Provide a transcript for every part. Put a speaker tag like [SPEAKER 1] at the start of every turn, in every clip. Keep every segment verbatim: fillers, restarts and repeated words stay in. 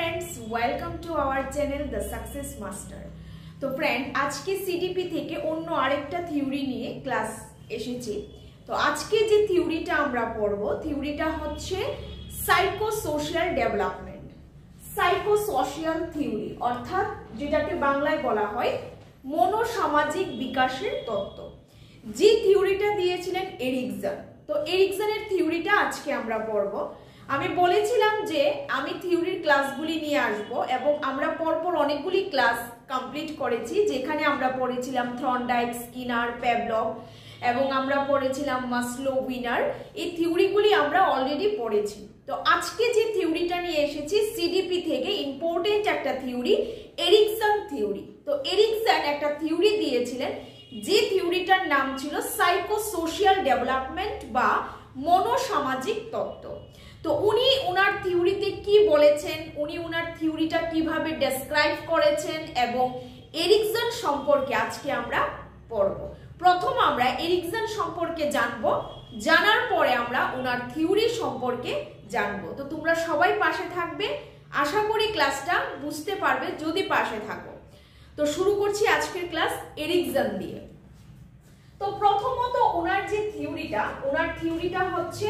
[SPEAKER 1] Friends, welcome to our channel the success master. तो friend, आज के सीडीपी থেকে অন্য আরেকটা থিওরি নিয়ে ক্লাস এসেছি। তো আজকে যে থিওরিটা আমরা পড়ব, থিওরিটা হচ্ছে সাইকোসোশিয়াল ডেভেলপমেন্ট। সাইকোসোশিয়াল থিওরি অর্থাৎ যেটাকে বাংলায় বলা হয় মনোসামাজিক বিকাশের তত্ত্ব। যে থিওরিটা দিয়েছিলেন এরিকসন। তো এরিকসনের থিওরিটা আজকে আমরা পড়ব। আমি বলেছিলাম যে আমি থিওরির ক্লাসগুলি নিয়ে আসব এবং আমরা পরপর অনেকগুলি ক্লাস কমপ্লিট করেছি, যেখানে আমরা পড়েছিলাম থর্নডাইক, স্কিনার, প্যাভলভ এবং আমরা পড়েছিলাম মাসলো, উইনার। এই থিওরিগুলি আমরা অলরেডি পড়েছি। তো আজকে যে থিওরিটা নিয়ে এসেছি সিডিপি থেকে ইম্পর্টেন্ট একটা থিওরি, এরিকসন থিওরি। তো এরিকসন একটা থিওরি দিয়েছিলেন, যে থিওরিটার নাম ছিল সাইকোসোশিয়াল ডেভেলপমেন্ট বা মনোসামাজিক তত্ত্ব। তো উনি ওনার থিওরিতে কি বলেছেন, উনি ওনার থিওরিটা কিভাবে ডেসক্রাইব করেছেন এবং এরিকসন সম্পর্কে আজকে আমরা পড়ব। প্রথম আমরা এরিকসন সম্পর্কে জানবো, জানার পরে আমরা ওনার থিওরি সম্পর্কে জানবো। তো তোমরা সবাই পাশে থাকবে, আশা করি ক্লাসটা বুঝতে পারবে যদি পাশে থাকো। তো শুরু করছি আজকের ক্লাস এরিকসন দিয়ে। তো প্রথমত ওনার যে থিওরিটা, ওনার থিওরিটা হচ্ছে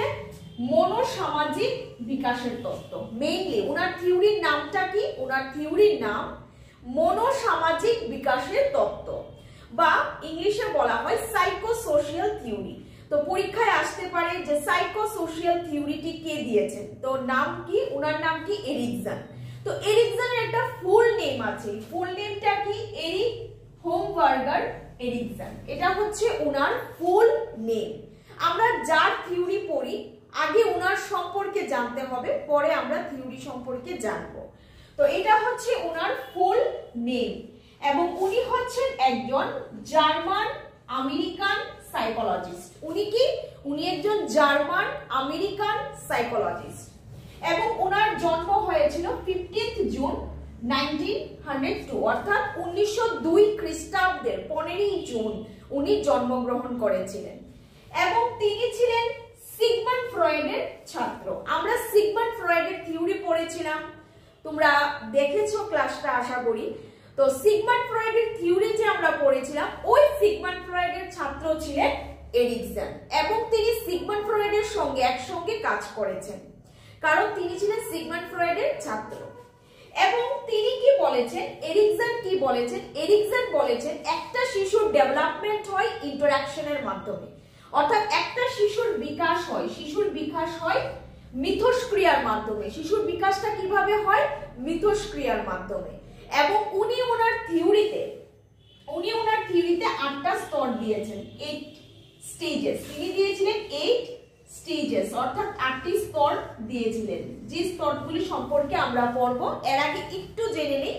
[SPEAKER 1] মনোসামাজিক বিকাশের তত্ত্ব। মেইনলি ওনার থিওরির নামটা কি? ওনার থিওরির নাম মনোসামাজিক বিকাশের তত্ত্ব বা ইংলিশে বলা হয় সাইকোসোশিয়াল থিওরি। তো পরীক্ষায় আসতে পারে যে সাইকোসোশিয়াল থিওরিটি কে দিয়েছেন, তো নাম কি? ওনার নাম কি? এরিকসন। তো এরিকসনের একটা ফুল নেম আছে, ফুল নেমটা কি? Erik Homburger Erikson. এটা হচ্ছে ওনার ফুল নেম। আমরা যার থিওরি পড়ি আগে ওনার সম্পর্কে জানতে হবে, পরে আমরা থিওরি সম্পর্কে জানবো। তো এটা হচ্ছে ওনার ফুল নেম এবং উনি হচ্ছেন একজন জার্মান আমেরিকান সাইকোলজিস্ট। উনি কি? উনি একজন জার্মান আমেরিকান সাইকোলজিস্ট এবং ওনার জন্ম হয়েছিল fifteenth June nineteen hundred two অর্থাৎ উনিশশো দুই খ্রিস্টাব্দের পনেরোই জুন উনি জন্মগ্রহণ করেছিলেন এবং তিনি ছিলেন সিগমন্ড ফ্রয়েডের ছাত্র। আমরা সিগমন্ড ফ্রয়েডের থিওরি পড়েছিলাম, তোমরা দেখেছো ক্লাসটা আশা করি। তো সিগমন্ড ফ্রয়েডের থিওরি যে আমরা পড়েছিলাম, ওই সিগমন্ড ফ্রয়েডের ছাত্র ছিলেন এরিকসন এবং তিনি সিগমন্ড ফ্রয়েডের সঙ্গে একসঙ্গে কাজ করেছেন, কারণ তিনি ছিলেন সিগমন্ড ফ্রয়েডের ছাত্র। এবং তিনি কি বলেছেন, এরিকসন কি বলেছেন? এরিকসন বলেছেন একটা শিশুর ডেভেলপমেন্ট হয় ইন্টারঅ্যাকশনের মাধ্যমে, অর্থাৎ একটা শিশুর বিকাশ হয়, শিশুর বিকাশ হয় মিথস্ক্রিয়ার মাধ্যমে। শিশুর বিকাশটা কিভাবে হয়? মিথস্ক্রিয়ার মাধ্যমে। এবং উনি ওনার থিওরিতে উনি ওনার থিওরিতে আটটা স্তর দিয়েছেন, এইট স্টেজেস। তিনি দিয়েছিলেন এইট স্টেজেস অর্থাৎ আটটি স্তর দিয়েছিলেন, যে স্তরগুলি সম্পর্কে আমরা পড়ব। এর আগে একটু জেনে নিই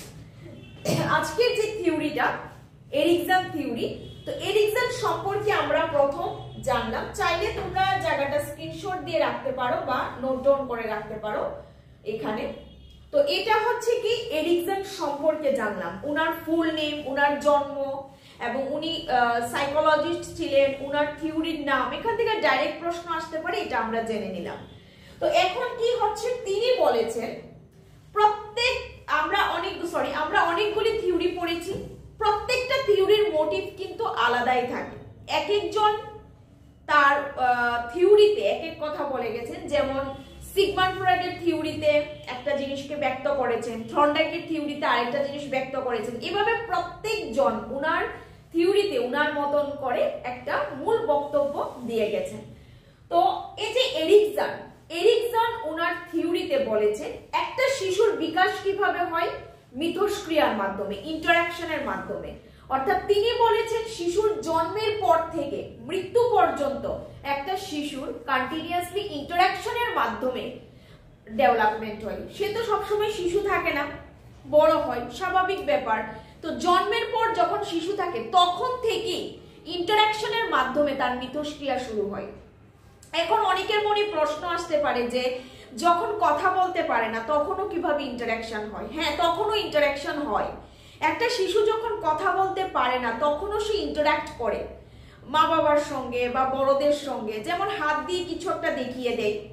[SPEAKER 1] আজকের যে থিওরিটা এরিকসন থিওরি। তো এরিকসন সম্পর্কে আমরা প্রথম জানলাম। চাইলে তোমরা জায়গাটা স্ক্রিনশট দিয়ে রাখতে পারো বা নোট ডাউন করে রাখতে পারো এখানে। তো এটা হচ্ছে কি এরিকসন সম্পর্কে জানলাম, ওনার ফুল নেম, ওনার জন্ম এবং উনি সাইকোলজিস্ট ছিলেন, ওনার থিওরির নাম। এখান থেকে ডাইরেক্ট প্রশ্ন আসতে পারে, এটা আমরা জেনে নিলাম। তো এখন কি হচ্ছে, তিনি বলেছেন প্রত্যেক আমরা অনেক সরি আমরা অনেকগুলি থিওরি পড়েছি, প্রত্যেকটা থিওরির মোটিভ কিন্তু আলাদাই থাকে। এক একজন তার থিওরিতে এক এক কথা বলে গেছেন। যেমন সিগমন্ড ফ্রয়েডের থিওরিতে একটা জিনিসকে ব্যক্ত করেছেন, থর্নডাইকের থিওরিতে আরেকটা জিনিস ব্যক্ত করেছেন। এভাবে প্রত্যেকজন উনার থিওরিতে উনার মতন করে একটা মূল বক্তব্য দিয়ে গেছেন। তো এই যে এরিকসন এরিকসন উনার থিওরিতে বলেছেন একটা শিশুর বিকাশ কিভাবে হয়? মিথস্ক্রিয়ার মাধ্যমে, ইন্টারঅ্যাকশনের মাধ্যমে। অর্থাৎ তিনি বলেছেন শিশুর জন্মের পর থেকে মৃত্যু পর্যন্ত একটা শিশুর কন্টিনিউয়াসলি ইন্টারঅ্যাকশনের মাধ্যমে ডেভেলপমেন্ট হয়। সে তো সবসময় শিশু থাকে না, বড় হয়, স্বাভাবিক ব্যাপার। তো জন্মের পর যখন শিশু থাকে তখন থেকে ইন্টারঅ্যাকশনের মাধ্যমে তার মিথস্ক্রিয়া শুরু হয়। এখন অনেকের মনে প্রশ্ন আসতে পারে যে যখন কথা বলতে পারে না তখনও কিভাবে ইন্টারঅ্যাকশন হয়? হ্যাঁ, তখনও ইন্টারঅ্যাকশন হয়। একটা শিশু যখন কথা বলতে পারে না তখনও সে ইন্টারঅ্যাক্ট করে মা বাবার সঙ্গে বা বড়দের সঙ্গে। যেমন হাত দিয়ে কিছু একটা দেখিয়ে দেয়,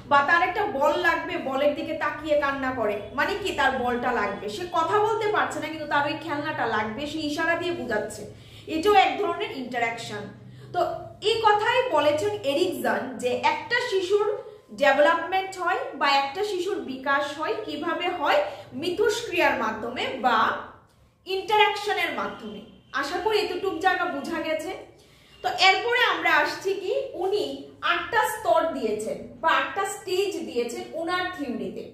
[SPEAKER 1] বা তার একটা বল লাগবে, বলের দিকে তাকিয়ে কান্না করে, মানে কি তার বলটা লাগবে, সে কথা বলতে পারছে না কিন্তু তার ওই খেলনাটা লাগবে, সে ইশারা দিয়ে বোঝাচ্ছে, এটাও এক ধরনের ইন্টারাকশন। তো এই কথাই বলেছেন এরিকসন যে একটা শিশুর ডেভেলপমেন্ট হয় বা একটা শিশুর বিকাশ হয় কিভাবে হয়, মিথস্ক্রিয়ার মাধ্যমে বা ইন্টারাকশনের মাধ্যমে। আশা করি এতটুকু জায়গা বোঝা গেছে। তো এরপরে আমরা আসছি কি, উনি আটটা স্তর দিয়েছেন বা আটটা স্টেজ দিয়েছেন উনার থিওরিতে।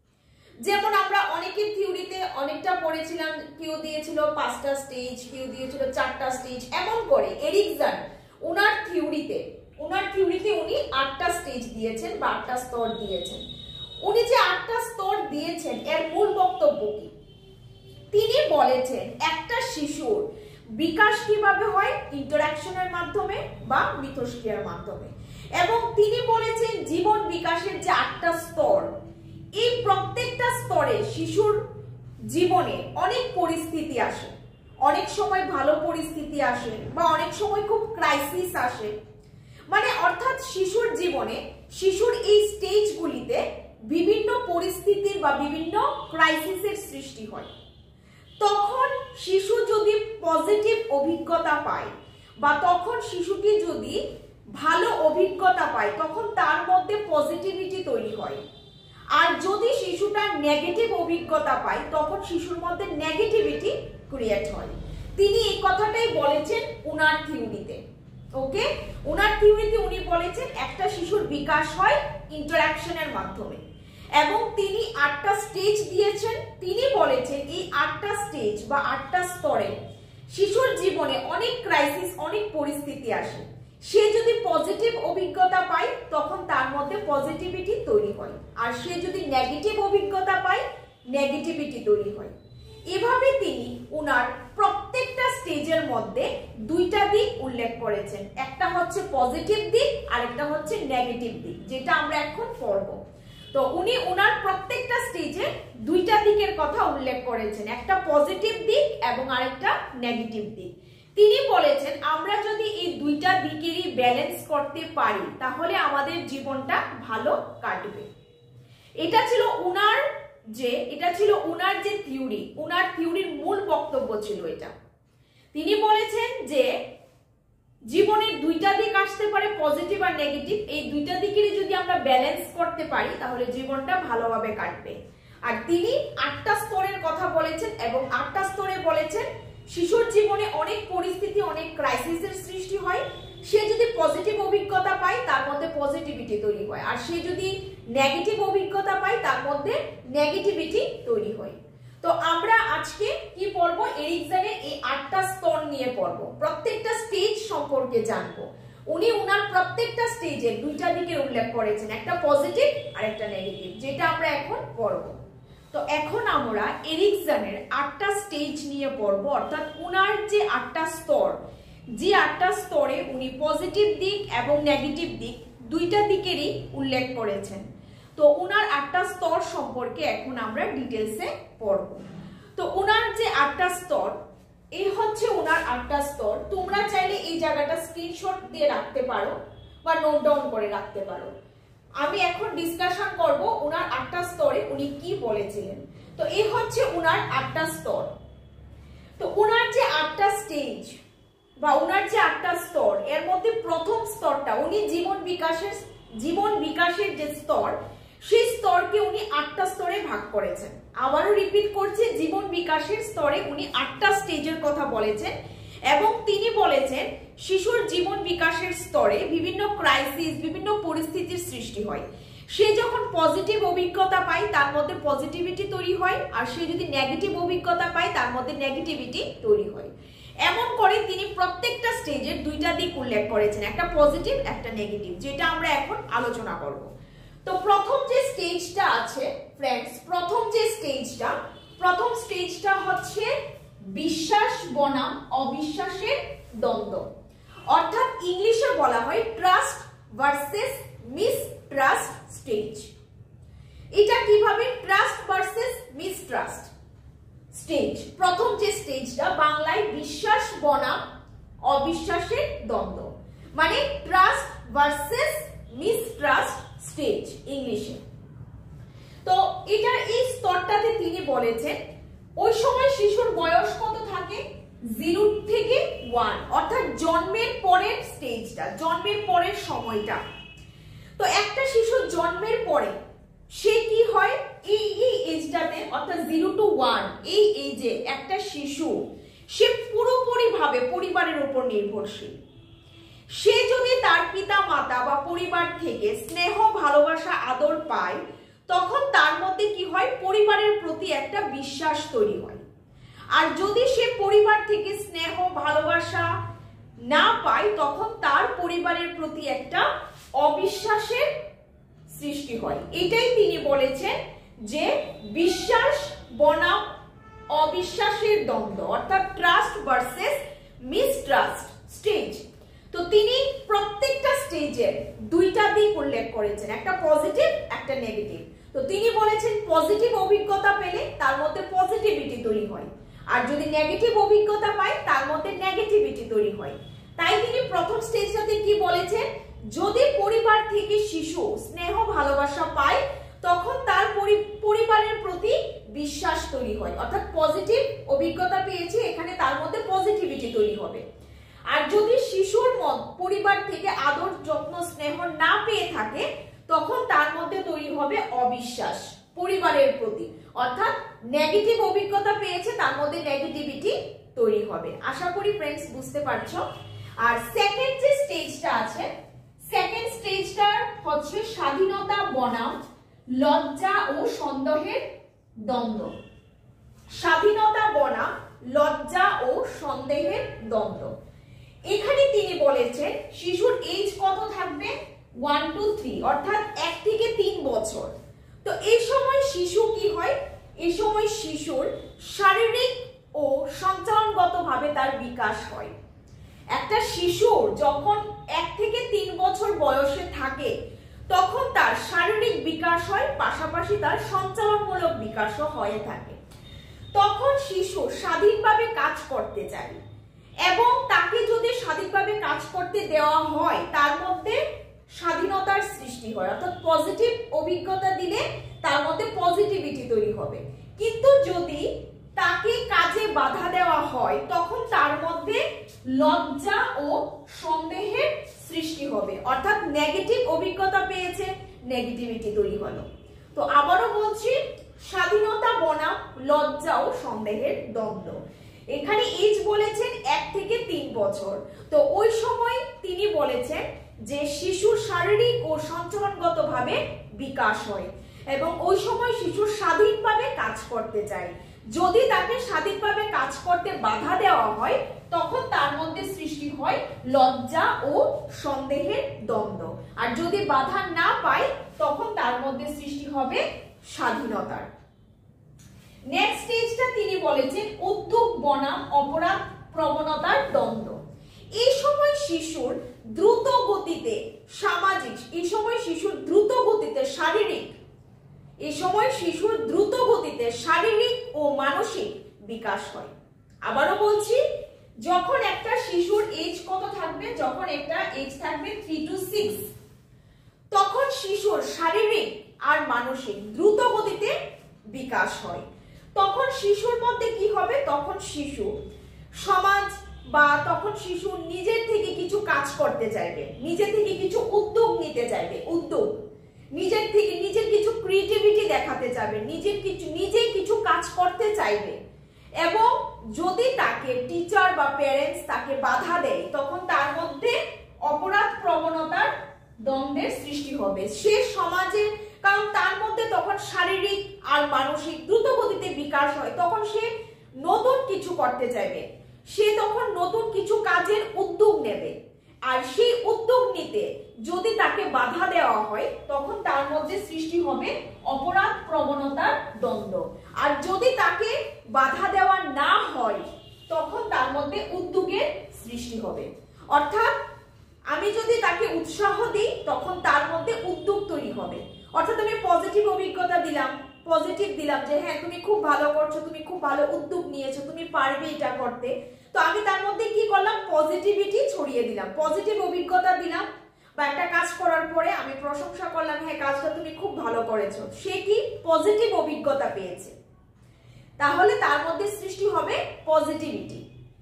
[SPEAKER 1] যেমন আমরা অনেকের থিওরিতে অনেকটা পড়েছিলাম, কেউ দিয়েছিল পাঁচটা স্টেজ, কেউ দিয়েছিল চারটা স্টেজ, এমন করে এরিকসন উনার থিওরিতে উনার থিওরিতে উনি আটটা স্টেজ দিয়েছেন বা আটটা স্তর দিয়েছেন। উনি যে আটটা স্তর দিয়েছেন এর মূল বক্তব্য কি, তিনি বলেছেন একটা শিশুর বিকাশ কিভাবে হয়, ইন্টারাকশনের মাধ্যমে বা মিথস্ক্রিয়ার মাধ্যমে। এবং তিনি বলেছেন জীবন বিকাশের যে আটটা স্তর, এই প্রত্যেকটা স্তরে শিশুর জীবনে অনেক পরিস্থিতি আসে, অনেক সময় ভালো পরিস্থিতি আসে বা অনেক সময় খুব ক্রাইসিস আসে, মানে অর্থাৎ শিশুর জীবনে শিশুর এই স্টেজগুলিতে বিভিন্ন পরিস্থিতির বা বিভিন্ন ক্রাইসিসের সৃষ্টি হয়। তখন শিশু যদি পজিটিভ অভিজ্ঞতা পায় বা তখন শিশুটি যদি ভালো অভিজ্ঞতা পায় তখন তার মধ্যে পজিটিভিটি তৈরি হয়। আর যদি শিশুটা নেগেটিভ অভিজ্ঞতা পায় তখন শিশুর মধ্যে নেগেটিভিটি ক্রিয়েট হয়। তিনি এই কথাটাই বলেছেন উনার থিওরিতে। ওকে, উনার থিওরিতে উনি বলেছেন একটা শিশুর বিকাশ হয় ইন্টারাকশনের মাধ্যমে এবং তিনি আটটা স্টেজ দিয়েছেন। তিনি বলেছেন এই আটটা স্টেজ বা আটটা স্তরে শিশুর জীবনে অনেক ক্রাইসিস, অনেক পরিস্থিতি আসে, সে যদি পজিটিভ অভিজ্ঞতা পায় তখন তার মধ্যে পজিটিভিটি তৈরি হয়, আর সে যদি নেগেটিভ অভিজ্ঞতা পায় নেগেটিভিটি তৈরি হয়। এভাবে তিনি উনার প্রত্যেকটা স্টেজের মধ্যে দুইটা দিক উল্লেখ করেছেন, একটা হচ্ছে পজিটিভ দিক আর একটা হচ্ছে নেগেটিভ দিক, যেটা আমরা এখন পড়ব। তো উনি উনার প্রত্যেকটা স্টেজে দুইটা দিকের কথা উল্লেখ করেছেন, একটা পজিটিভ দিক এবং আরেকটা নেগেটিভ দিক। তিনি বলেছেন আমরা যদি এই দুইটা দিকেরই ব্যালেন্স করতে পারি তাহলে আমাদের জীবনটা ভালো কাটবে। এটা ছিল উনার যে এটা ছিল উনার যে থিওরি, উনার থিওরির মূল বক্তব্য ছিল এটা। তিনি বলেছেন যে জীবনের দুইটা দিক আসতে পারে, পজিটিভ আর নেগেটিভ, এই দুইটা দিকেরই যদি আমরা ব্যালেন্স করতে পারি তাহলে জীবনটা ভালোভাবে কাটবে। আর তিনি আটটা স্তরের কথা বলেছেন এবং আটটা স্তরে বলেছেন শিশুর জীবনে অনেক পরিস্থিতি, অনেক ক্রাইসিসের সৃষ্টি হয়, সে যদি পজিটিভ অভিজ্ঞতা পায় তার মধ্যে পজিটিভিটি তৈরি হয়, আর সে যদি নেগেটিভ অভিজ্ঞতা পায় তার মধ্যে নেগেটিভিটি তৈরি হয়। তো আমরা আজকে কি পড়বো, এরিকসনের এই আটটা স্তর নিয়ে পড়বো, প্রত্যেকটা স্টেজ সম্পর্কে জানবো। উনি উনার প্রত্যেকটা স্টেজে দুইটা দিকের উল্লেখ করেছেন, একটা পজিটিভ আর একটা নেগেটিভ, যেটা আমরা এখন পড়বো। তো এখন আমরা এরিকসনের আটটা স্টেজ নিয়ে পড়বো, অর্থাৎ উনার যে আটটা স্তর, যে আটটা স্তরে উনি পজিটিভ দিক এবং নেগেটিভ দিক দুইটা দিকেরই উল্লেখ করেছেন। তো উনার আটটা স্তর সম্পর্কে এখন আমরা ডিটেলসে পড়ব। তো উনার যে আটটা স্তর, এই হচ্ছে উনার আটটা স্তর। তোমরা চাইলে এই জায়গাটা স্ক্রিনশট দিয়ে রাখতে পারো বা নোট ডাউন করে রাখতে পারো। আমি এখন ডিসকাশন করব উনার আটটা স্তরে উনি কি বলেছিলেন। তো এই হচ্ছে উনার আটটা স্তর। তো উনার যে আটটা স্টেজ বা উনার যে আটটা স্তর, এর মধ্যে প্রথম স্তরটা উনি জীবন বিকাশের জীবন বিকাশের যে স্তর, সেই স্তরকে উনি আটটা স্তরে ভাগ করেছেন। আবারও রিপিট করছি, জীবন বিকাশের স্তরে উনি আটটা স্টেজের কথা বলেছেন এবং তিনি বলেছেন শিশুর জীবন বিকাশের স্তরে বিভিন্ন ক্রাইসিস, বিভিন্ন পরিস্থিতির সৃষ্টি হয়। সে যখন পজিটিভ অভিজ্ঞতা পায় তার মধ্যে পজিটিভিটি তৈরি হয়, আর সে যদি নেগেটিভ অভিজ্ঞতা পায় তার মধ্যে নেগেটিভিটি তৈরি হয়। এমন করে তিনি প্রত্যেকটা স্টেজের দুইটা দিক উল্লেখ করেছেন, একটা পজিটিভ একটা নেগেটিভ, যেটা আমরা এখন আলোচনা করব। তো প্রথম যে স্টেজটা আছে ফ্রেন্ডস, প্রথম যে স্টেজটা প্রথম স্টেজটা হচ্ছে বিশ্বাস বনাম অবিশ্বাসের দ্বন্দ্ব, অর্থাৎ ইংলিশে বলা হয় ট্রাস্ট ভার্সেস মিসট্রাস্ট স্টেজ। এটা কিভাবে ট্রাস্ট ভার্সেস মিসট্রাস্ট স্টেজ, প্রথম যে স্টেজটা বাংলায় বিশ্বাস বনাম অবিশ্বাসের দ্বন্দ্ব, মানে ট্রাস্ট ভার্সেস মিসট্রাস্ট স্টেজ ইংলিশে। তো এটার এই স্তরটাতে তিনি বলেছেন ওই সময় শিশুর বয়স কত থাকে, জিরো থেকে ওয়ান, অর্থাৎ জন্মের পরের স্টেজটা, জন্মের পরের সময়টা। তো একটা শিশুর জন্মের পরে সে কি হয়, এই এই এজটাতে অর্থাৎ জিরো টু ওয়ান এই এজে একটা শিশু সে পুরোপুরি ভাবে পরিবারের উপর নির্ভরশীল। সে যদি তার পিতা মাতা বা পরিবার থেকে স্নেহ ভালোবাসা আদর পায় তখন তার মধ্যে কি হয়, পরিবারের প্রতি একটা বিশ্বাস তৈরি হয়। আর যদি সে পরিবার থেকে স্নেহ ভালোবাসা না পায় তখন তার পরিবারের প্রতি একটা অবিশ্বাসের সৃষ্টি হয়। এটাই তিনি বলেছেন যে বিশ্বাস বনাম অবিশ্বাসের দ্বন্দ্ব, অর্থাৎ ট্রাস্ট ভার্সেস মিসট্রাস্ট স্টেজ। তো তিনি প্রত্যেকটা স্টেজের দুইটা দিক উল্লেখ করেছেন, একটা পজিটিভ একটা নেগেটিভ। তো তিনি বলেছেন পজিটিভ অভিজ্ঞতা পেলে তার মধ্যে পজিটিভিটি তৈরি হয়, আর যদি নেগেটিভ অভিজ্ঞতা পায় তার মধ্যে নেগেটিভিটি তৈরি হয়। তাই তিনি প্রথম স্টেজটাতে কি বলেছেন, যদি পরিবার থেকে শিশু স্নেহ ভালোবাসা পায় তখন তার পরিবারের প্রতি বিশ্বাস তৈরি হয়, অর্থাৎ পজিটিভ অভিজ্ঞতা পেয়েছে এখানে তার মধ্যে পজিটিভিটি তৈরি হবে। আর যদি শিশুর পরিবার থেকে আদর যত্ন স্নেহ না পেয়ে থাকে তখন তার মধ্যে তৈরি হবে অবিশ্বাস পরিবারের প্রতি, অর্থাৎ নেগেটিভ অভিজ্ঞতা পেয়েছে তার মধ্যে নেগেটিভিটি তৈরি হবে। আশা করি ফ্রেন্ডস বুঝতে পারছো। আর সেকেন্ড যে স্টেজটা আছে, সেকেন্ড স্টেজটা হচ্ছে স্বাধীনতা বনাম লজ্জা ও সন্দেহের দ্বন্দ্ব। স্বাধীনতা বনাম লজ্জা ও সন্দেহের দ্বন্দ্ব। এখানে তিনি বলেছেন শিশুর এজ কত থাকবে, ওয়ান টু থ্রি, অর্থাৎ এক থেকে তিন বছর। তো এই সময় শিশু কি হয়, এই সময় শিশুর শারীরিক ও সঞ্চালনগতভাবে তার বিকাশ হয়। একটা শিশুর যখন এক থেকে তিন বছর বয়সে থাকে তখন তার শারীরিক বিকাশ হয়, পাশাপাশি তার সঞ্চালনমূলক বিকাশও হয়ে থাকে। তখন শিশু স্বাধীনভাবে কাজ করতে চায় এবং তাকে যদি স্বাধীনভাবে কাজ করতে দেওয়া হয় তার মধ্যে স্বাধীনতার সৃষ্টি হয়, অর্থাৎ পজিটিভ অভিজ্ঞতা দিলে তার মধ্যে পজিটিভিটি তৈরি হবে। কিন্তু যদি তাকে কাজে বাধা দেওয়া হয় তখন তার মধ্যে লজ্জা ও সন্দেহের সৃষ্টি হবে, অর্থাৎ নেগেটিভ অভিজ্ঞতা পেয়েছে নেগেটিভিটি তৈরি হলো। তো আবারও বলছি, স্বাধীনতা বনাম লজ্জা ও সন্দেহের দ্বন্দ্ব। এখানে এজ বলেছেন এক থেকে তিন বছর। তো ওই সময় তিনি বলেছেন যে শিশুর শারীরিক ও সঞ্চালনগতভাবে বিকাশ হয় এবং ওই সময় শিশু স্বাধীনভাবে কাজ করতে চায়। যদি তাকে স্বাধীনভাবে কাজ করতে বাধা দেওয়া হয় তখন তার মধ্যে সৃষ্টি হয় লজ্জা ও সন্দেহের দ্বন্দ্ব, আর যদি বাধা না পায় তখন তার মধ্যে সৃষ্টি হবে স্বাধীনতার। নেক্সট স্টেজটা তিনি বলেছেন উদ্যোগ বনাম অপরাধ প্রবণতার দ্বন্দ্ব। এই সময় শিশুর দ্রুত গতিতে সামাজিক, এই সময় শিশুর দ্রুত গতিতে শারীরিক, এই সময় শিশুর দ্রুত গতিতে শারীরিক ও মানসিক বিকাশ হয়। আবারও বলছি, যখন একটা শিশুর এজ কত থাকবে, যখন একটা এজ থাকবে থ্রি টু সিক্স, তখন শিশুর শারীরিক আর মানসিক দ্রুত গতিতে বিকাশ হয়। তখন শিশুর মধ্যে কি হবে, তখন শিশু সমাজ বা তখন শিশু নিজের থেকে কিছু কাজ করতে চাইবে, নিজে থেকে কিছু উদ্যোগ নিতে চাইবে, উদ্যোগ নিজের থেকে নিজের কিছু ক্রিয়েটিভিটি দেখাতে চাইবে, নিজের কিছু নিজেই কিছু কাজ করতে চাইবে। এবং যদি তাকে টিচার বা প্যারেন্টস তাকে বাধা দেয় তখন তার মধ্যে অপরাধ প্রবণতার দ্বন্দ্বের সৃষ্টি হবে। সে সমাজে, কারণ তার মধ্যে তখন শারীরিক আর মানসিক দ্রুত গতিতে বিকাশ হয়, তখন সে নতুন কিছু করতে চাইবে, সে তখন নতুন কিছু কাজের উদ্যোগ নেবে। আর সেই উদ্যোগ নিতে যদি তাকে বাধা দেওয়া হয় তখন তার মধ্যে সৃষ্টি হবে অপরাধ প্রবণতার দ্বন্দ্ব। আর যদি তাকে বাধা দেওয়া না হয় তখন তার মধ্যে উদ্যোগের সৃষ্টি হবে। অর্থাৎ আমি যদি তাকে উৎসাহ দিই তখন তার মধ্যে উদ্যোগ তৈরি হবে। অর্থাৎ আমি পজিটিভ অভিজ্ঞতা দিলাম, পজিটিভ দিলাম যে হ্যাঁ তুমি খুব ভালো করছো, তুমি খুব ভালো উদ্যোগ নিয়েছো, তুমি পারবে এটা করতে। তো আমি তার মধ্যে কি করলাম, পজিটিভিটি ছড়িয়ে দিলাম, পজিটিভ অভিজ্ঞতা দিলাম। বা একটা কাজ করার পরে আমি প্রশংসা করলাম, হ্যাঁ কাজটা তুমি খুব ভালো করেছো, সে কি পজিটিভ অভিজ্ঞতা পেয়েছে, তাহলে তার মধ্যে সৃষ্টি হবে পজিটিভিটি।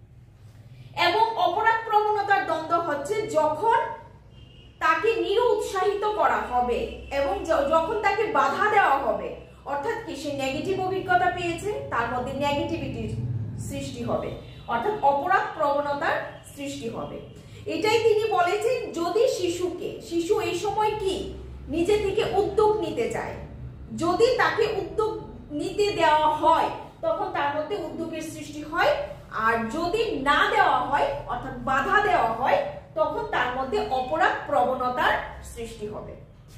[SPEAKER 1] এবং অপরাধ প্রবণতার দ্বন্দ্ব হচ্ছে যখন তাকে নিরুৎসাহিত করা হবে এবং যখন তাকে বাধা দেওয়া হবে, অর্থাৎ কি সে নেগেটিভ অভিজ্ঞতা পেয়েছে, তার মধ্যে নেগেটিভিটির সৃষ্টি হবে, অর্থাৎ অপরাধ প্রবণতার সৃষ্টি হবে। এটাই তিনি বলেছেন, যদি শিশুকে শিশু এই সময় কি নিজে থেকে উদ্যোগ নিতে চায়, যদি তাকে উদ্যোগ নিতে দেওয়া হয় তখন তার মধ্যে উদ্যোগের সৃষ্টি হয়, আর যদি না দেওয়া হয় অর্থাৎ বাধা দেওয়া হয় তখন তার মধ্যে অপরাধ প্রবণতার সৃষ্টি হবে।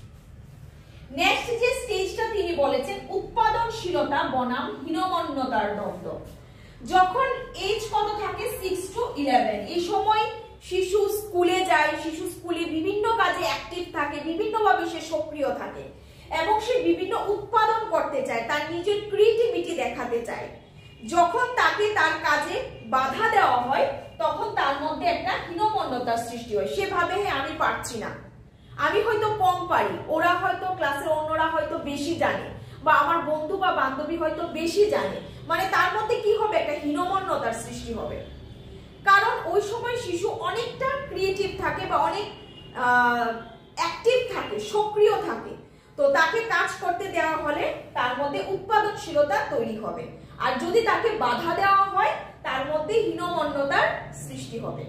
[SPEAKER 1] নেক্সট যে স্টেজটা তিনি বলেছেন উৎপাদনশীলতা বনাম হীনমন্যতার দ্বন্দ্ব। যখন এজ কত থাকে সিক্স টু ইলেভেন, এই সময় শিশু স্কুলে যায়, শিশু স্কুলে বিভিন্ন কাজে অ্যাক্টিভ থাকে, বিভিন্নভাবে সে সক্রিয় থাকে এবং সে বিভিন্ন উৎপাদন করতে চায়, তার নিজের ক্রিয়েটিভিটি দেখাতে চায়। যখন তাকে তার কাজে বাধা দেওয়া হয় তখন তার মধ্যে একটা হীনমন্যতার সৃষ্টি হয়, সে ভাবে হ্যাঁ আমি পারছি না, আমি হয়তো কম পারি, ওরা হয়তো ক্লাসের অন্যরা হয়তো বেশি জানে, বা আমার বন্ধু বা বান্ধবী হয়তো বেশি জানে, মানে তার মধ্যে কি হবে একটা হীনমন্যতার সৃষ্টি হবে। কারণ ওই সময় শিশু অনেকটা ক্রিয়েটিভ থাকে বা অনেক অ্যাক্টিভ থাকে, সক্রিয় থাকে, তো তাকে কাজ করতে দেওয়া হলে তার মধ্যে উৎপাদনশীলতা তৈরি হবে, আর যদি তাকে বাধা দেওয়া হয় তার মধ্যে হীনমন্যতার সৃষ্টি হবে।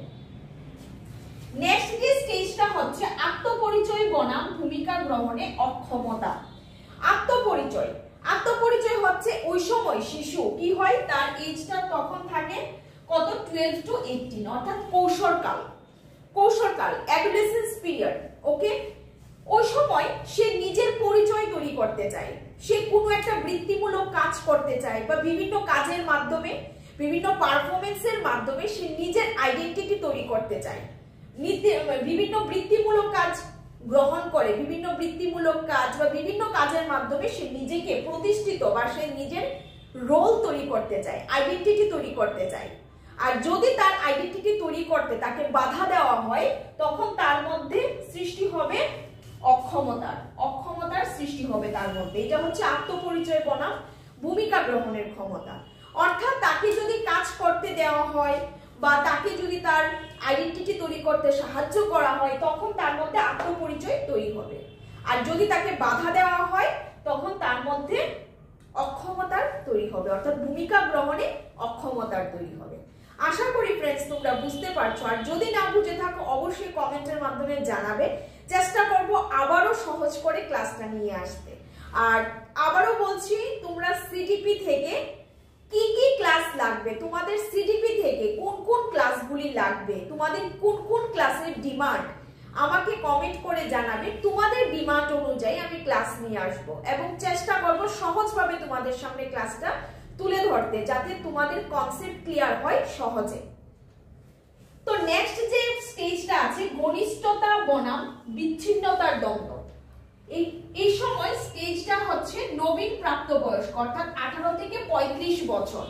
[SPEAKER 1] নেক্সট যে স্টেজটা হচ্ছে আত্মপরিচয় বনাম ভূমিকা গ্রহণে অক্ষমতা। আত্মপরিচয় আত্মপরিচয় হচ্ছে ওই সময় শিশু কি হয়, তার এজটা তখন থাকে কত টুয়েলভ টু এইটিন, অর্থাৎ কৈশোরকাল, কৈশোরকাল অ্যাডোলেসেন্স পিরিয়ড। ওকে, ওই সময় সে নিজের পরিচয় তৈরি করতে চায়, সে কোনো একটা বৃত্তিমূলক কাজ করতে চায় বা বিভিন্ন কাজের মাধ্যমে, বিভিন্ন পারফরমেন্সের মাধ্যমে সে নিজের আইডেন্টিটি তৈরি করতে চায়। বিভিন্ন বৃত্তিমূলক কাজ গ্রহণ করে, বিভিন্ন বৃত্তিমূলক কাজ বা বিভিন্ন কাজের মাধ্যমে সে নিজেকে প্রতিষ্ঠিত বা সে নিজের রোল তৈরি করতে চায়, আইডেন্টিটি তৈরি করতে চায়। আর যদি তার আইডেন্টিটি তৈরি করতে তাকে বাধা দেওয়া হয় তখন তার মধ্যে সৃষ্টি হবে অক্ষমতার অক্ষমতার সৃষ্টি হবে তার মধ্যে। এটা হচ্ছে আত্মপরিচয় বনাম ভূমিকা গ্রহণের ক্ষমতা। অর্থাৎ তাকে যদি কাজ করতে দেওয়া হয় বা তাকে যদি তার আইডেন্টিটি তৈরি করতে সাহায্য করা হয় তখন তার মধ্যে আত্মপরিচয় তৈরি হবে, আর যদি তাকে বাধা দেওয়া হয় তখন তার মধ্যে অক্ষমতার তৈরি হবে, অর্থাৎ ভূমিকা গ্রহণে অক্ষমতার তৈরি হবে। আশা করি ফ্রেন্ডস তোমরা বুঝতে পারছো, আর যদি না বুঝে থাকো অবশ্যই কমেন্টের মাধ্যমে জানাবে, চেষ্টা করব আবারও সহজ করে ক্লাসটা নিয়ে আসতে। আর আবারও বলছি, তোমরা সিডিপি থেকে কি কি ক্লাস লাগবে, তোমাদের সিডিপি থেকে কোন কোন ক্লাসগুলি লাগবে, তোমাদের কোন কোন ক্লাসের ডিমান্ড আমাকে কমেন্ট করে জানাবে। তোমাদের ডিমান্ড অনুযায়ী আমি ক্লাস নিয়ে আসব এবং চেষ্টা করব সহজভাবে তোমাদের সামনে ক্লাসটা তুলে ধরতে, যাতে তোমাদের কনসেপ্ট ক্লিয়ার হয় সহজে। তো নেক্সট যে স্টেজটা আছে ঘনিষ্ঠতা বনাম বিচ্ছিন্নতার দ্বন্দ্ব। এই এই সময় স্টেজটা হচ্ছে নবীন প্রাপ্তবয়স্ক, অর্থাৎ আঠারো থেকে পঁয়ত্রিশ বছর।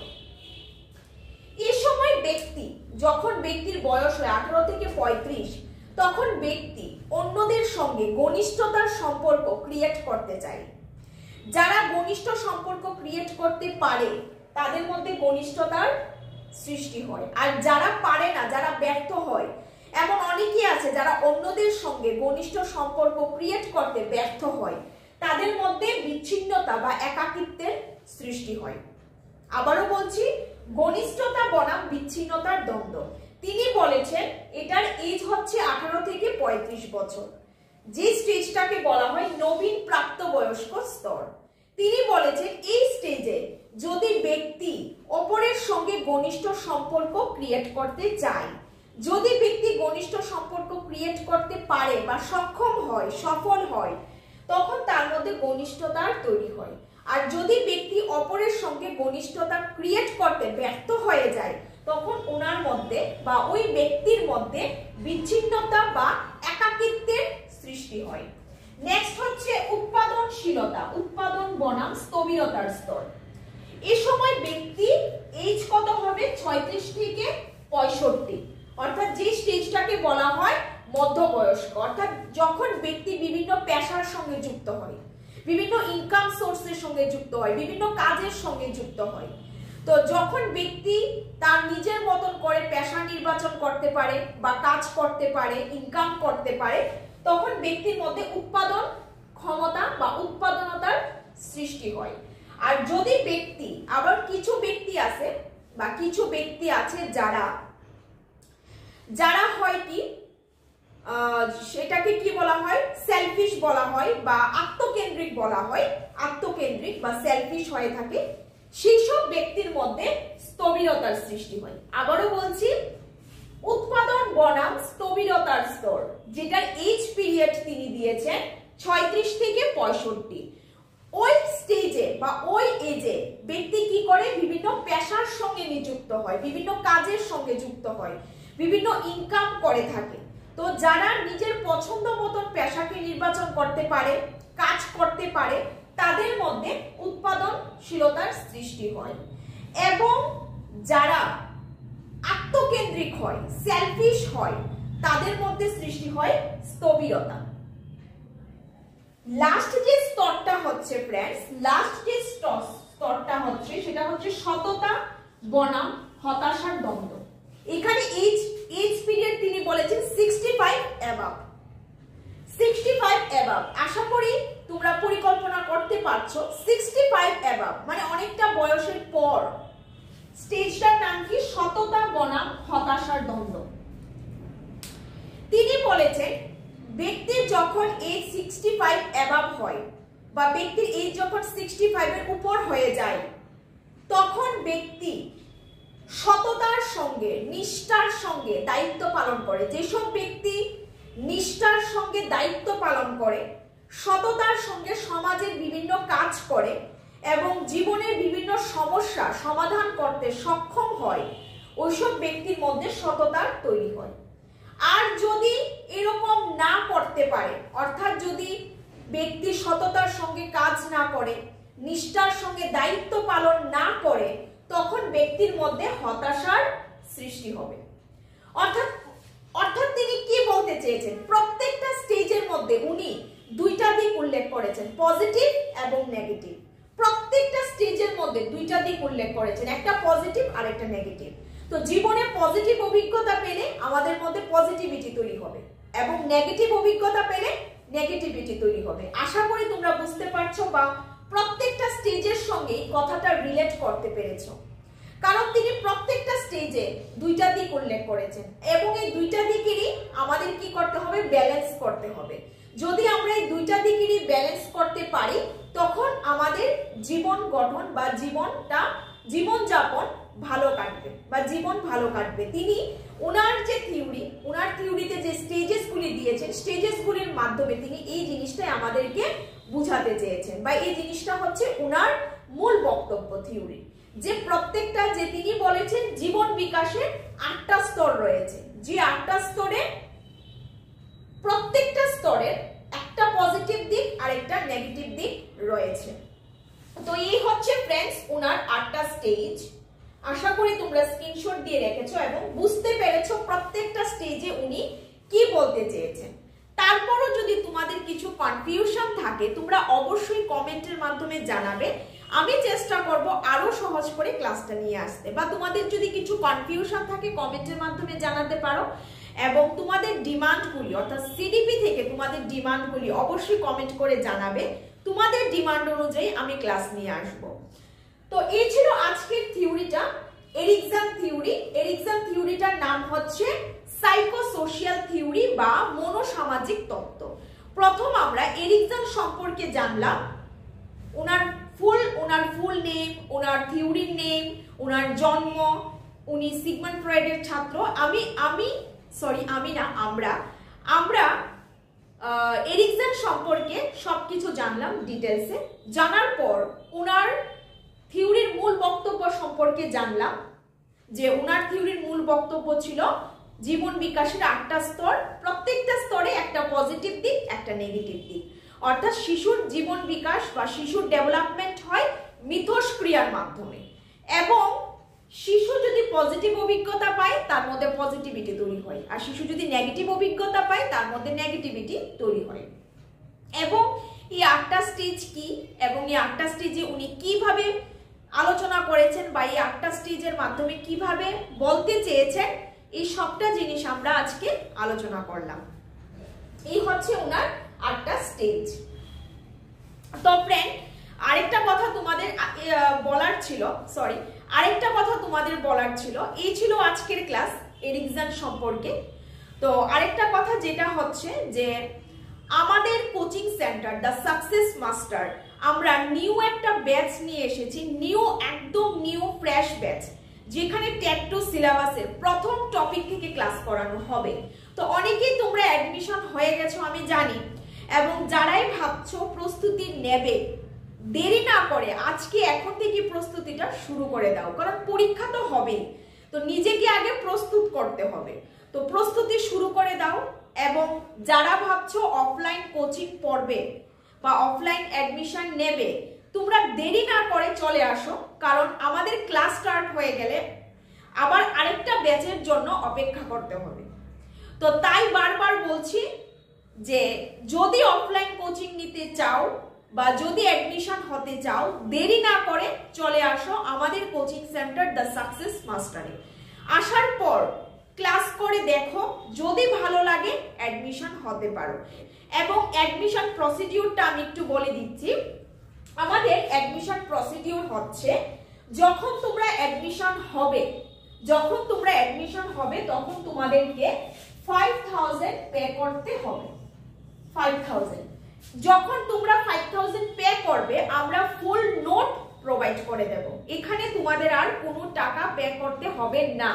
[SPEAKER 1] এই সময় ব্যক্তি, যখন ব্যক্তির বয়স হয় আঠারো থেকে পঁয়ত্রিশ, তখন ব্যক্তি অন্যদের সঙ্গে ঘনিষ্ঠতার সম্পর্ক ক্রিয়েট করতে চায়। যারা ঘনিষ্ঠ সম্পর্ক ক্রিয়েট করতে পারে তাদের মধ্যে ঘনিষ্ঠতার সৃষ্টি হয়, আর যারা পারে না, যারা ব্যর্থ হয়, এমন অনেকেই আছে যারা অন্যদের সঙ্গে ঘনিষ্ঠ সম্পর্ক ক্রিয়েট করতে ব্যর্থ হয়, তাদের মধ্যে বিচ্ছিন্নতা বা একাকিত্বের সৃষ্টি হয়। আবারও বলছি, ঘনিষ্ঠতা বনাম বিচ্ছিন্নতার দ্বন্দ্ব। তিনি বলেছেন এটার এজ হচ্ছে আঠারো থেকে পঁয়ত্রিশ বছর, যে স্টেজটাকে বলা হয় নবীন প্রাপ্তবয়স্ক স্তর। তিনি বলেছেন এই স্টেজে যদি ব্যক্তি অপরের সঙ্গে ঘনিষ্ঠ সম্পর্ক ক্রিয়েট করতে চায়, যদি ব্যক্তি ঘনিষ্ঠ সম্পর্ক ক্রিয়েট করতে পারে বা সক্ষম হয়, সফল হয়, তখন তার মধ্যে ঘনিষ্ঠতার তৈরি হয়। আর যদি ব্যক্তি অপরের সঙ্গে ঘনিষ্ঠতা ক্রিয়েট করতে ব্যর্থ হয়ে যায় তখন ওনার মধ্যে বা ওই ব্যক্তির মধ্যে বিচ্ছিন্নতা বা একাকিত্বের সৃষ্টি হয়। নেক্সট হচ্ছে উৎপাদনশীলতা, উৎপাদন বনাম স্থবিরতার স্তর। এই সময় ব্যক্তি এজ কত হবে ছয়ত্রিশ থেকে পঁয়ষট্টি, অর্থাৎ যে স্টেজটাকে বলা হয় মধ্যবয়স্ক, অর্থাৎ যখন ব্যক্তি বিভিন্ন পেশার সঙ্গে যুক্ত হয়, বিভিন্ন ইনকাম সোর্সের সঙ্গে যুক্ত হয়, বিভিন্ন কাজের সঙ্গে যুক্ত হয়। তো যখন ব্যক্তি তার নিজের মতন করে পেশা নির্বাচন করতে পারে বা কাজ করতে পারে, ইনকাম করতে পারে, তখন ব্যক্তির মধ্যে উৎপাদন ক্ষমতা বা উৎপাদনতার সৃষ্টি হয়। আর যদি ব্যক্তি, আবার কিছু ব্যক্তি আছে বা কিছু ব্যক্তি আছে যারা যারা হয় কি সেটাকে কি বলা হয়, সেলফিশ বলা হয় বা আত্মকেন্দ্রিক বলা হয়, আত্মকেন্দ্রিক বা সেলফিশ হয়ে থাকে, সেই সব ব্যক্তির মধ্যে স্থবিরতার সৃষ্টি হয়। আবারও বলছি, উৎপাদন বনাম স্থবিরতার স্তর, যেটা এইজ পিরিয়ড তিনি দিয়েছেন ছয়ত্রিশ থেকে পঁয়ষট্টি, ওই স্টেজে বা ওই এজে ব্যক্তি কি করে, বিভিন্ন পেশার সঙ্গে নিযুক্ত হয়, বিভিন্ন কাজের সঙ্গে যুক্ত হয়, বিভিন্ন ইনকাম করে থাকে। তো যারা নিজের পছন্দ মতন পেশাকে নির্বাচন করতে পারে, কাজ করতে পারে, তাদের মধ্যে উৎপাদনশীলতার সৃষ্টি হয়। এবং যারা আত্মকেন্দ্রিক হয়, সেলফিশ হয়, তাদের মধ্যে সৃষ্টি হয় স্থবিরতা। লাস্ট যে স্তরটা হচ্ছে ফ্রেন্ডস, লাস্ট যে স্তরটা হচ্ছে সেটা হচ্ছে সততা বনাম হতাশার দ্বন্দ্ব। এখানে এজ এজ পিরিয়ড তিনি বলেছেন sixty five above, sixty five above. আশা করি তোমরা পরিকল্পনা করতে পারছো, সিক্সটি ফাইভ অ্যাবাভ মানে অনেকটা বয়সের পর। স্টেজটার নাম কি, সততা বনাম হতাশার দ্বন্দ্ব। তিনি বলেছেন ব্যক্তির যখন এজ সিক্সটি ফাইভ অ্যাবাভ হয় বা ব্যক্তির এজ যখন সিক্সটি ফাইভ এর উপর হয়ে যায়, তখন ব্যক্তি সততার সঙ্গে, নিষ্ঠার সঙ্গে দায়িত্ব পালন করে। যেসব ব্যক্তি নিষ্ঠার সঙ্গে দায়িত্ব পালন করে, সততার সঙ্গে সমাজের বিভিন্ন কাজ করে এবং জীবনের বিভিন্ন সমস্যা সমাধান করতে সক্ষম হয়, ওইসব ব্যক্তির মধ্যে সততার তৈরি হয়। আর যদি এরকম না করতে পারে, অর্থাৎ যদি ব্যক্তি সততার সঙ্গে কাজ না করে, নিষ্ঠার সঙ্গে দায়িত্ব পালন না করে, তখন ব্যক্তির মধ্যে হতাশার সৃষ্টি হবে। অর্থাৎ অর্থাৎ তিনি কি বলতে চেয়েছেন, প্রত্যেকটা স্টেজের মধ্যে উনি দুইটা দিক উল্লেখ করেছেন, পজিটিভ এবং নেগেটিভ। প্রত্যেকটা স্টেজের মধ্যে দুইটা দিক উল্লেখ করেছেন, একটা পজিটিভ আর একটা নেগেটিভ। তো জীবনে পজিটিভ অভিজ্ঞতা পেলে আমাদের মধ্যে পজিটিভিটি তৈরি হবে এবং নেগেটিভ অভিজ্ঞতা পেলে নেগেটিভিটি তৈরি হবে। আশা করি তোমরা বুঝতে পারছো বা প্রত্যেকটা স্টেজের সঙ্গে কথাটা রিলেট করতে পেরেছো, কারণ তিনি প্রত্যেকটা স্টেজে দুইটা দিক উল্লেখ করেছেন এবং এই দুইটা দিকেরই আমাদের কি করতে হবে, ব্যালেন্স করতে হবে। যদি আমরা এই দুইটা দিকেরই ব্যালেন্স করতে পারি, তখন আমাদের জীবন গঠন বা জীবনটা জীবনযাপন ভালো কাটবে বা জীবন ভালো কাটবে। তিনি ওনার যে থিওরি, ওনার থিওরিতে যে স্টেজেস গুলি দিয়েছেন, স্টেজেস গুলির মাধ্যমে তিনি এই জিনিসটাই আমাদেরকে বুঝাতে চেয়েছেন বা এই জিনিসটা হচ্ছে ওনার মূল বক্তব্য থিওরি, যে প্রত্যেকটা, যে তিনি বলেছেন জীবন বিকাশের আটটা স্তর রয়েছে, যে আটটা স্তরে প্রত্যেকটা স্তরের একটা পজিটিভ দিক আর একটা নেগেটিভ দিক রয়েছে। তো এই হচ্ছে ফ্রেন্ডস ওনার আটটা স্টেজ। আশা করি তোমরা স্ক্রিনশট দিয়ে রেখেছো এবং বুঝতে পেরেছো প্রত্যেকটা স্টেজে উনি কি বলতে চেয়েছেন। তারপরও যদি তোমাদের কিছু কনফিউশন থাকে, তোমরা অবশ্যই কমেন্টের মাধ্যমে জানাবে। আমি চেষ্টা করব আরো সহজ করে ক্লাসটা নিয়ে আসতে, বা তোমাদের যদি কিছু কনফিউশন থাকে কমেন্টের মাধ্যমে জানাতে পারো। এবং তোমাদের ডিমান্ডগুলি, অর্থাৎ সিডিপি থেকে তোমাদের ডিমান্ডগুলি অবশ্যই কমেন্ট করে জানাবে। তোমাদের ডিমান্ড অনুযায়ী আমি ক্লাস নিয়ে আসব। তো এই ছিল আজকের থিওরিটা, এরিকসন থিওরি। এরিকসন থিওরিটার নাম হচ্ছে সাইকোসোশিয়াল থিওরি বা মনোসামাজিক তত্ত্ব। প্রথম আমরা এরিকসন সম্পর্কে জানলাম, ওনার ফুল ওনার ফুল নেম, ওনার থিওরির নেম, ওনার জন্ম, উনি সিগমন্ড ফ্রয়েডের ছাত্র। আমি আমি সরি আমি না আমরা আমরা এরিকসন সম্পর্কে সবকিছু জানলাম ডিটেলসে। জানার পর ওনার থিওরির মূল বক্তব্য সম্পর্কে জানলাম, যে ওনার থিওরির মূল বক্তব্য ছিল জীবন বিকাশের আটটা স্তর, প্রত্যেকটা স্তরে একটা পজিটিভ দিক একটা নেগেটিভ দিক। অর্থাৎ শিশুর জীবন বিকাশ বা শিশুর ডেভেলপমেন্ট হয় মিথস্ক্রিয়ার মাধ্যমে এবং শিশু যদি পজিটিভ অভিজ্ঞতা পায় তার মধ্যে পজিটিভিটি তৈরি হয়, আর শিশু যদি নেগেটিভ অভিজ্ঞতা পায় তার মধ্যে নেগেটিভিটি তৈরি হয়। এবং এই আটটা স্টেজ কি এবং এই আটটা স্টেজে উনি কিভাবে আলোচনা করেছেন বা এই আটটা স্টেজের মাধ্যমে কিভাবে বলতে চেয়েছেন, এই সবটা জিনিস আমরা আজকে আলোচনা করলাম। এই হচ্ছে ওনার আটটা স্টেজ। তো ফ্রেন্ড, আরেকটা কথা তোমাদের বলার ছিল, সরি আরেকটা কথা তোমাদের বলার ছিল, এই ছিল আজকের ক্লাস এরিকসন সম্পর্কে। তো আরেকটা কথা যেটা হচ্ছে যে আমাদের coaching centre the success master, আমরা নিউ একটা ব্যাচ নিয়ে এসেছি, নিউ একদম নিউ ফ্রেশ ব্যাচ, যেখানে টেট টু সিলেবাসের প্রথম টপিক থেকে ক্লাস করানো হবে। তো অনেকেই তোমরা অ্যাডমিশন হয়ে গেছো আমি জানি, এবং যারাই ভাবছো প্রস্তুতি নেবে, দেরি না করে আজকে এখন থেকে প্রস্তুতিটা শুরু করে দাও, কারণ পরীক্ষা তো হবেই, তো নিজেকে আগে প্রস্তুত করতে হবে। তো প্রস্তুতি শুরু করে দাও। এবং যারা ভাবছো অফলাইন কোচিং পড়বে বা অফলাইন অ্যাডমিশন নেবে, তোমরা দেরি না করে চলে আসো, কারণ আমাদের ক্লাস স্টার্ট হয়ে গেলে আবার আরেকটা ব্যাচের জন্য অপেক্ষা করতে হবে। তো তাই বারবার বলছি যে যদি অফলাইন কোচিং নিতে চাও বা যদি অ্যাডমিশন হতে চাও, দেরি না করে চলে আসো আমাদের কোচিং সেন্টার দ্য সাকসেস মাস্টারে। আসার পর ক্লাস করে দেখো, যদি ভালো লাগে অ্যাডমিশন হতে পারো। এবং অ্যাডমিশন প্রসিডিউরটা আমি একটু বলে দিচ্ছি। আমাদের অ্যাডমিশন প্রসিডিউর হচ্ছে, যখন তোমরা অ্যাডমিশন হবে যখন তোমরা অ্যাডমিশন হবে তখন তোমাদেরকে ফাইভ থাউজেন্ড পে করতে হবে। ফাইভ থাউজেন্ড যখন তোমরা ফাইভ থাউজেন্ড পে করবে, আমরা ফুল নোট প্রোভাইড করে দেব। এখানে তোমাদের আর কোনো টাকা পে করতে হবে না।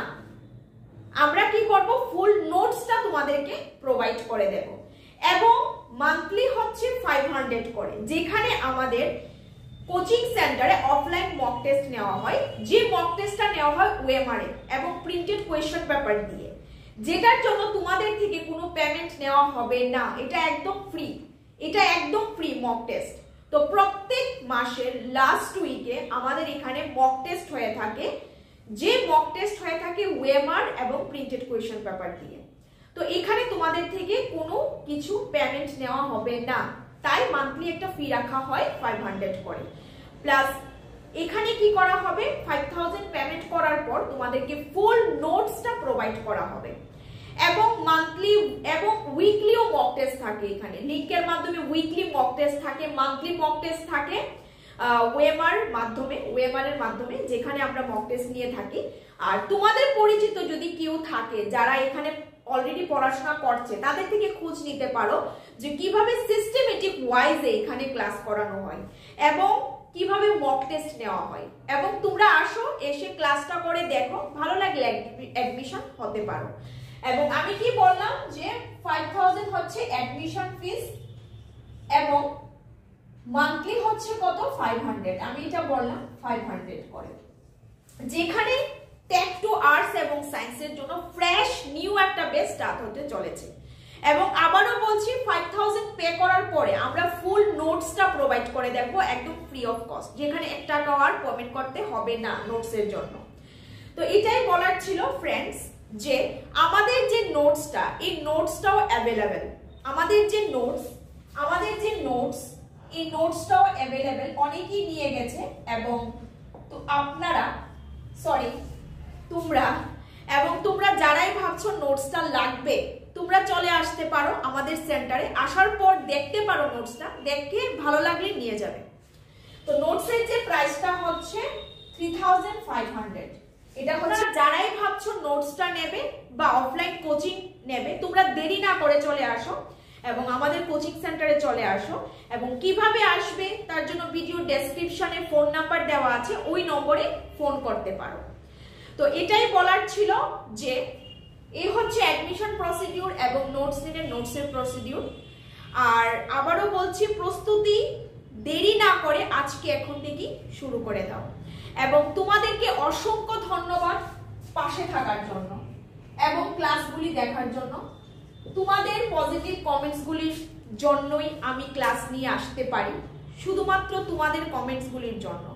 [SPEAKER 1] আমরা কি করব, ফুল নোটসটা তোমাদেরকে প্রোভাইড করে দেব। এবং মান্থলি হচ্ছে ফাইভ হান্ড্রেড করে, যেখানে আমাদের কোচিং সেন্টারে অফলাইন মক টেস্ট নেওয়া হয়, যে মক টেস্টটা নেওয়া হয় ওএমআরএ এবং প্রিন্টেড কোয়েশ্চেন পেপার দিয়ে, যেটার জন্য তোমাদের থেকে কোনো পেমেন্ট নেওয়া হবে না। এটা একদম ফ্রি, এটা একদম ফ্রি মক টেস্ট। তো প্রত্যেক মাসের লাস্ট উইকে আমাদের এখানে মক টেস্ট হয়ে থাকে, যে মক টেস্ট হয়ে থাকে ওএমআর এবং প্রিন্টেড কোয়েশ্চেন পেপার দিয়ে। তো এখানে তোমাদের থেকে কোনো কিছু পেমেন্ট নেওয়া হবে না, তাই মান্থলি একটা ফি রাখা হয় ফাইভ হান্ড্রেড করে। প্লাস এখানে কি করা হবে, ফাইভ থাউজেন্ড পেমেন্ট করার পর তোমাদেরকে ফুল নোটসটা প্রোভাইড করা হবে। এবং মান্থলি এবং উইকলিও মক টেস্ট থাকে, এখানে লিংকের মাধ্যমে উইকলি মক টেস্ট থাকে, মান্থলি মক টেস্ট থাকে ওএমআর মাধ্যমে ওএমআর এর মাধ্যমে, যেখানে আমরা মক টেস্ট নিয়ে থাকি। আর তোমাদের পরিচিত যদি কেউ থাকে যারা এখানে অলরেডি পড়াশোনা করছে, তাদের থেকে খোঁজ নিতে পারো যে কিভাবে সিস্টেমেটিক ওয়াইজে এখানে ক্লাস করানো হয় এবং কিভাবে মক টেস্ট নেওয়া হয়। এবং তোমরা আসো, এসে ক্লাসটা করে দেখো, ভালো লাগলে অ্যাডমিশন হতে পারো। এবং আমি কি বললাম যে ফাইভ থাউজেন্ড হচ্ছে অ্যাডমিশন ফিস এবং মান্থলি হচ্ছে কত, ফাইভ হান্ড্রেড। আমি এটা বললাম ফাইভ হান্ড্রেড করে, যেখানে টেক টু আর্টস এবং সায়েন্সের জন্য ফ্রেশ নিউ একটা বেস স্টার্ট হতে চলেছে। এবং আবারও বলছি, ফাইভ থাউজেন্ড পে করার পরে আমরা ফুল নোটসটা প্রোভাইড করে দেব একদম ফ্রি অফ কস্ট, যেখানে এক টাকাও আর পেমেন্ট করতে হবে না নোটসের জন্য। তো এটাই বলার ছিল ফ্রেন্ডস, যে আমাদের যে নোটসটা, এই নোটসটাও অ্যাভেলেবেল। আমাদের যে নোটস আমাদের যে নোটস এই নোটসটাও অ্যাভেলেবেল, অনেকেই নিয়ে গেছে। এবং তো আপনারা সরি তোমরা এবং তোমরা যারাই ভাবছো নোটসটা লাগবে, তোমরা চলে আসতে পারো আমাদের সেন্টারে। আসার পর দেখতে পারো নোটসটা, দেখে ভালো লাগলে নিয়ে যাবে। তো নোটসের যে প্রাইসটা হচ্ছে থ্রি থাউজেন্ড ফাইভ হান্ড্রেড। এটা হচ্ছে যারাই ভাবছো নোটসটা নেবে বা অফলাইন কোচিং নেবে, তোমরা দেরি না করে চলে আসো এবং আমাদের কোচিং সেন্টারে চলে আসো। এবং কিভাবে আসবে তার জন্য ভিডিও ডেসক্রিপশনে ফোন নাম্বার দেওয়া আছে, ওই নম্বরে ফোন করতে পারো। তো এটাই বলার ছিল যে এই হচ্ছে অ্যাডমিশন প্রসিডিউর এবং নোটস নিলে নোটসের প্রসিডিউর। আর আবারও বলছি, প্রস্তুতি দেরি না করে আজকে এখন থেকে শুরু করে দাও। এবং তোমাদেরকে অসংখ্য ধন্যবাদ পাশে থাকার জন্য এবং ক্লাসগুলি দেখার জন্য। তোমাদের পজিটিভ কমেন্টসগুলির জন্যই আমি ক্লাস নিয়ে আসতে পারি, শুধুমাত্র তোমাদের কমেন্টসগুলির জন্য।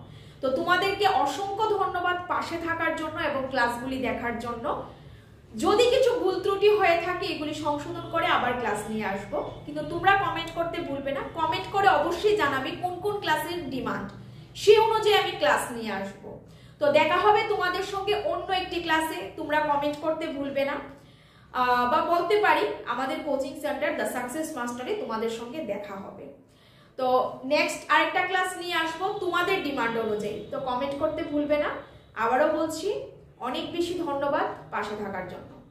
[SPEAKER 1] তো তোমাদেরকে অসংখ্য ধন্যবাদ পাশে থাকার জন্য এবং ক্লাসগুলি দেখার জন্য। যদি কিছু ভুল ত্রুটি হয়ে থাকে এগুলি সংশোধন করে আবার ক্লাস নিয়ে আসবো, কিন্তু তোমরা কমেন্ট করতে ভুলবে না। কমেন্ট করে অবশ্যই জানাবে কোন কোন ক্লাসের ডিমান্ড, সেই অনুযায়ী আমি ক্লাস নিয়ে আসবো। তো দেখা হবে তোমাদের সঙ্গে অন্য একটি ক্লাসে, তোমরা কমেন্ট করতে ভুলবে না, বা বলতে পারি আমাদের কোচিং সেন্টার দ্য সাকসেস মাস্টারে তোমাদের সঙ্গে দেখা হবে। তো নেক্সট আরেকটা ক্লাস নিয়ে আসবো তোমাদের ডিমান্ড অনুযায়ী, তো কমেন্ট করতে ভুলবে না। আবারও বলছি অনেক বেশি ধন্যবাদ পাশে থাকার জন্য।